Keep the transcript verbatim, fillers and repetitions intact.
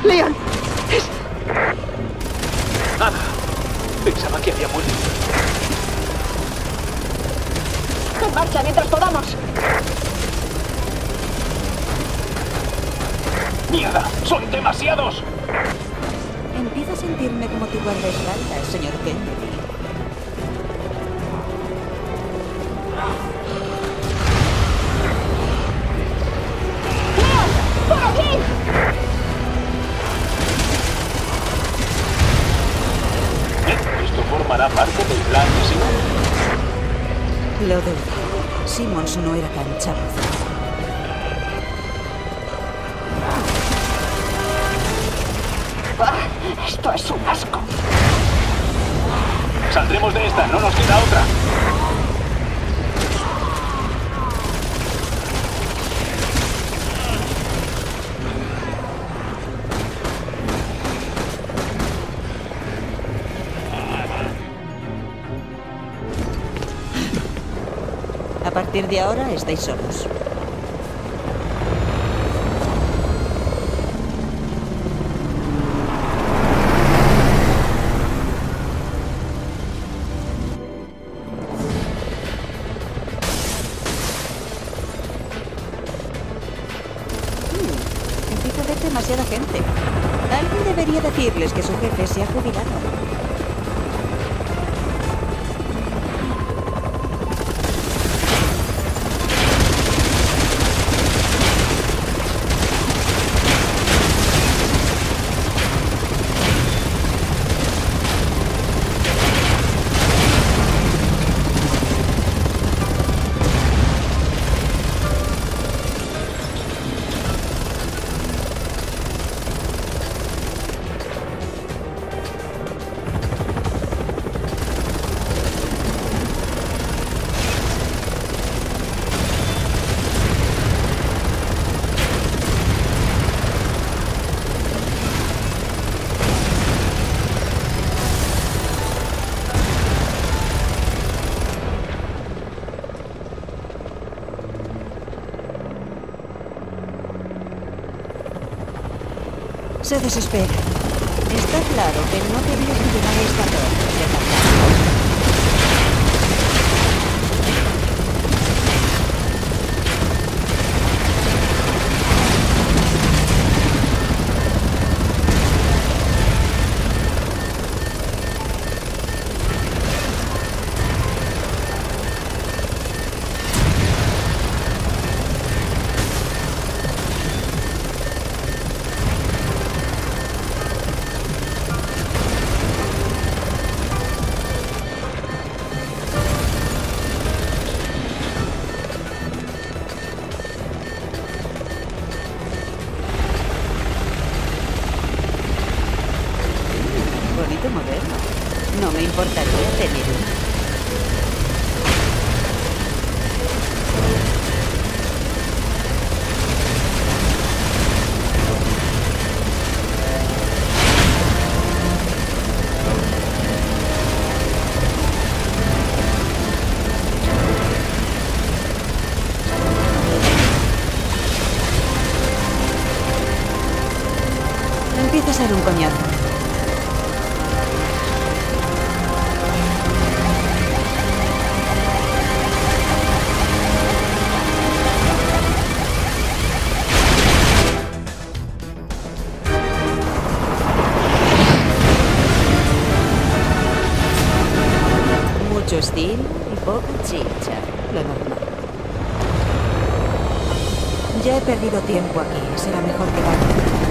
Leon, es... Nada. Pensaba que había muerto. En marcha mientras podamos. ¡Mierda! ¡Son demasiados! Empiezo a sentirme como tu guardaespaldas, señor Kennedy. ¡Leon! ¡Por aquí! ¿Esto formará parte del plan de Simon? Lo dudo. Simmons no era tan chapuza. Ah, esto es un asco. Saldremos de esta, no nos queda otra. A partir de ahora estáis solos. Empiezo a ver demasiada gente. Alguien debería decirles que su jefe se ha jubilado. Se desespera. Está claro que no debías llevar esta torre de cargar. Bonito modelo. No me importaría tener uno. Empieza a ser un coñazo. Mucho estilo y poca chicha, lo normal. Ya he perdido tiempo aquí, será mejor quedarme.